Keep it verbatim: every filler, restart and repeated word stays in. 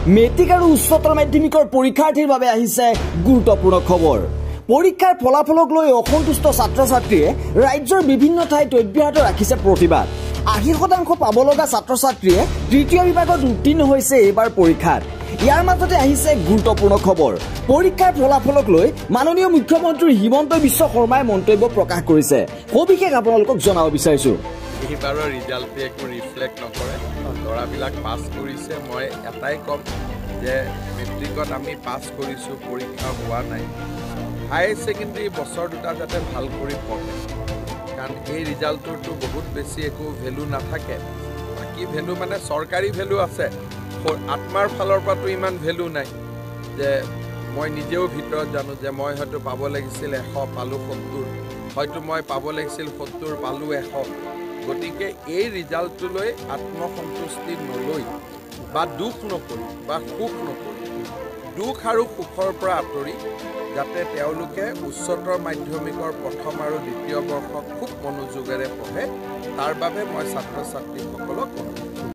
Matric আৰু উচ্চতৰ মাধ্যমিকৰ পৰীক্ষাৰ্থীৰ বাবে আহিছে গুৰুত্বপূৰ্ণ খবৰ। পৰীক্ষাৰ ফলাফলক লৈ অসন্তুষ্ট ছাত্ৰ ছাত্ৰীয়ে ৰাজ্যৰ বিভিন্ন ঠাইত অব্যাহত ৰাখিছে প্ৰতিবাদ। আশী শতাংশ পাব লগা ছাত্ৰ ছাত্ৰীয়ে তৃতীয় বিভাগত উত্তীৰ্ণ হৈছে এইবাৰ পৰীক্ষাত। ইয়াৰ মাজতে আহিছে গুৰুত্বপূৰ্ণ খবৰ। পৰীক্ষাৰ ফলাফলক লৈ মাননীয় মুখ্যমন্ত্ৰী হিমন্ত বিশ্ব শৰ্মাই মন্তব্য প্ৰকাশ কৰিছে। সবিশেষ আপোনালোকক জনাব বিচাৰিছো। এইবাৰৰ ৰিজাল্টে একো ৰিফ্লেক্ট নকৰে। ল'ৰাবিলাক পাছ কৰিছে। মই এটাই ক'ম যে মেট্ৰিকত আমি পাছ কৰিছোঁ, পৰীক্ষা হোৱা নাই। হায়াৰ ছেকেণ্ডেৰী বছৰ দুটা যাতে ভাল কৰি পঢ়ে, কাৰণ এই ৰিজাল্টটোতো বহুত বেছি একো ভেলু নাথাকে। বাকী ভেলু মানে চৰকাৰী ভেলু আছে, আত্মাৰ ফালৰ পৰাতো ইমান ভেলু নাই। যে মই নিজেও ভিতৰত জানো যে মই হয়তো পাব লাগিছিল এশ, পালোঁ সত্তৰ, হয়তো মই পাব লাগিছিল সত্তৰ, পালোঁ এশ। গতিকে এই ৰিজাল্টটোলৈ আত্মসন্তুষ্টি নলৈ বা দুখ নকৰি বা সুখ নকৰি, দুখ আৰু সুখৰ পৰা আঁতৰি যাতে তেওঁলোকে উচ্চতৰ মাধ্যমিকৰ প্ৰথম আৰু দ্বিতীয় বৰ্ষ খুব মনোযোগেৰে পঢ়ে, তাৰ বাবে মই ছাত্ৰ ছাত্ৰীসকলক